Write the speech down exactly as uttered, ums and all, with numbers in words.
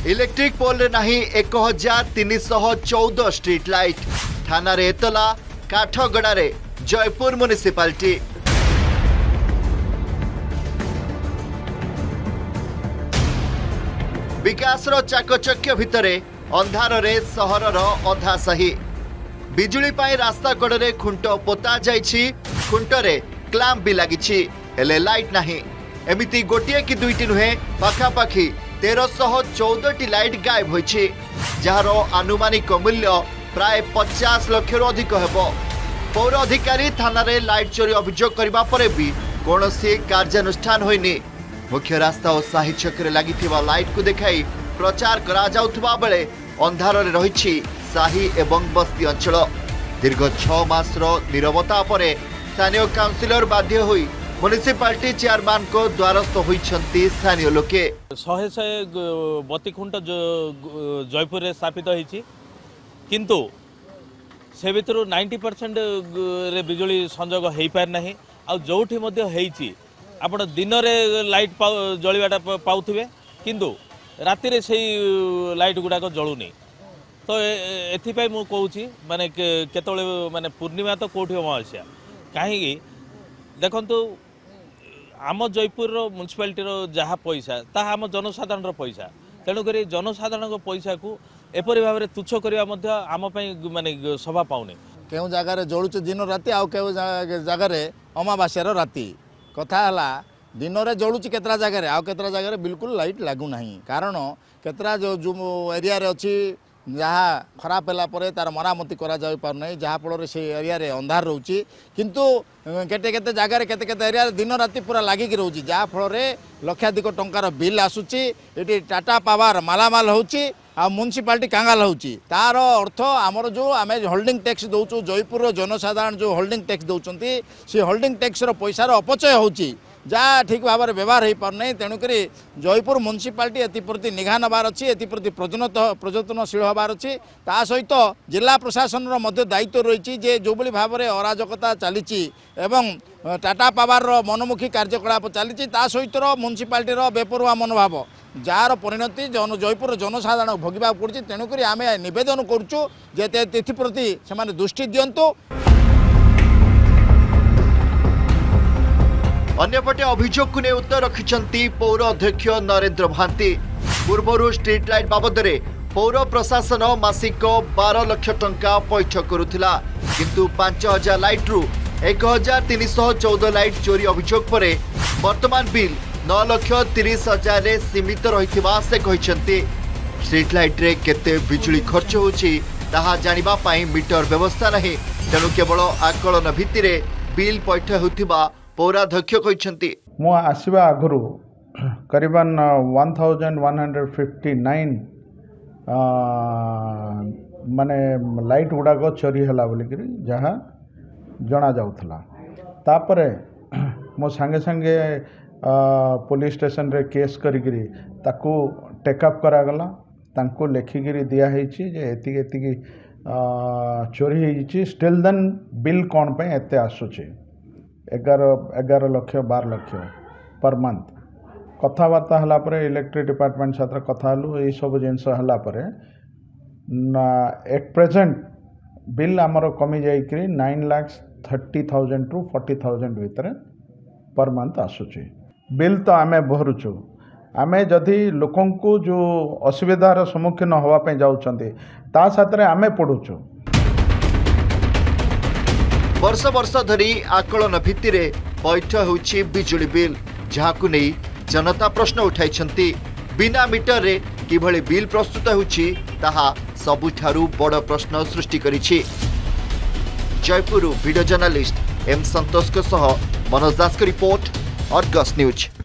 Electric pole रे नहीं एक हजार तीन शह चौदह स्ट्रीट लाइट थाना रे एतला काठगड़ा रे जयपुर म्युनिसिपालिटी विकास रो चाकचक्य भितरे अंधार रे सहर रो अधा सही बिजुली पाई रास्ता कड़े खुंट पोता जाइछि खुंट रे क्लैंप भी लागिछि हेले लाइट नाही एमिति गोटिए कि दुईटी नुहे पाखापाखि तेरह शह चौदह टी लाइट गायब होइछि जार आनुमानिक मूल्य प्राय पचास लाख रु अधिक हेबो। पौर अधिकारी थाना रे लाइट चोरी अभियोग करबा परे भी कोनोसी कार्यानुष्ठान होइनि। मुख्य रास्ता और साही छकरे लागिथिबा लाइट को देखाई प्रचार करा जाउथबा बेले अंधार रे रहिछि साही एवं बस्ती अंचल। दीर्घ छह मास रो निरवता परे स्थानीय काउंसिलर बाध्य होई म्युनिसिपालिटी चेयरमैन को द्वारस्थ होइछंती स्थानीय लोके। शहे शहे बत्ती खुंट जयपुर रे स्थापित होइछि किंतु से भितर नाइंटी परसेंट रे बिजुली संजोग हेई पार नाही आ जोठी मध्ये हेइछि आपण दिन रे लाइट जळिबाटा पाउथिबे किंतु राति रे सेही लाइट गुडा को जळुनी। तो एथिपाई मु कहूछि माने केतळे माने पूर्णिमा तो कोठी अमावास्या काहेकि देखंतु आम जयपुर म्युनिसिपालिटी जहाँ पैसा ताहा आम जनसाधारण पैसा तेणुक जनसाधारण पैसा को एपरी भाव में तुच्छ करवा आम माने सभा पाउने केउ जगार जलुचे दिन राति आउ केउ जगार अमावास्यार राति कथा है दिन में जलुची केतरा जगार आउ केतरा जगार बिल्कुल लाइट लागू ना कारण केतरा जो जो एरिया रे अच्छी जहाँ खराब है पर तार मरामती करा जाई पार नहीं जहाँ फल से एरिया रे अंधार रोची किंतु केते केते जगार केते केते एरिया दिन राति पूरा लागिक रोची जहाँ फल लक्षाधिक टंकार बिल आसूची ये टाटा पावर मालामाल होची आ म्युनिसिपालिटी कांगाल होची तार अर्थ आमर जो आम होल्डिंग टैक्स दौचु जयपुर जनसाधारण जो होल्डिंग टैक्स दौरान से होल्डिंग टैक्स पैसार अपचय होची जहाँ ठीक भाव में व्यवहार हो पार नहीं तेणुक जयपुर म्युनिसिपालिटी एप्रति निघा नबार अच्छी एप्रति प्रजनत प्रजतनशील हबार अच्छी ता सहित जिला प्रशासन दायित्व रही जे जो भाव में अराजकता चली टाटा पावर मनमुखी कार्यकलाप चली सहित म्युनिसिपालिटी बेपरुआ मनोभाव जार परिणति जन जयपुर जनसाधारण भोगवा पड़ी तेणुक आम नवेदन करुचु जे प्रति से दृष्टि दिंतु। अन्यपटे अभियोग को उत्तर रखिछंती पौर अध्यक्ष नरेंद्र महांती। पूर्व स्ट्रीट लाइट बाबद पौर प्रशासन मासिक बारह लाख टंका पैठ करुथिला किंतु पांच हजार लाइट रु एक हजार तीन शह चौदह लाइट चोरी अभियोग पर वर्तमान बिल नौ लाख तीस हजार रे सीमित रहिथिबा से कहिछंती। स्ट्रीट लाइट रे केते बिजुली खर्च होछि ताहा जानिबा पाई मीटर व्यवस्था नहीं तेणु केवल आकलन भित्तिरे बिल पैठ होथिबा पौराध्यक्ष कहते मु आसवा आगु करीबन one thousand one hundred fifty nine माने लाइट गुड़ाक चोरी है बोलिक जहाँ जना जाऊला तापरे मो संगे संगे पुलिस स्टेशन रे केस करिगिरी ताकू टेकअप करागला तांको लेखिकी दिखाई जे एतिक एतिक चोरी होइछि स्टिल देन बिल कौन पे एते आसुछि एगारह एगारह लक्ष बार लक्ष पर मंथ कथबार्ता हला परे इलेक्ट्रिक डिपार्टमेंट साथ कथा हलु ये सब जिनस हला परे एट प्रेजेंट बिल आमर कमी जाइकरी nine lakh thirty thousand to forty thousand भितर पर मंथ आसुची बिल तो आमे भरुचु आमे जदि लोकन को जो असुविधार सम्मुखीन होगा जाउछंती ता साथरे आमे पड़ुचु। वर्ष वर्ष धरी आकलन भित्तिरे पैठ होछि बिजुली बिल जहाकु नै जनता प्रश्न उठाइछंती बिना मीटर रे किभଳି बिल प्रस्तुत होछि ताहा सबुठारु बड़ प्रश्न सृष्टि करिछि। Jaipur video journalist M Santosh के सह मनोज दास की रिपोर्ट अर्गस न्यूज।